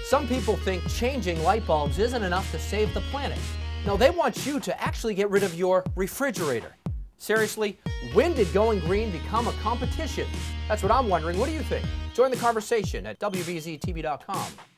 Some people think changing light bulbs isn't enough to save the planet. No, they want you to actually get rid of your refrigerator. Seriously, when did going green become a competition? That's what I'm wondering. What do you think? Join the conversation at WBZ-TV.com.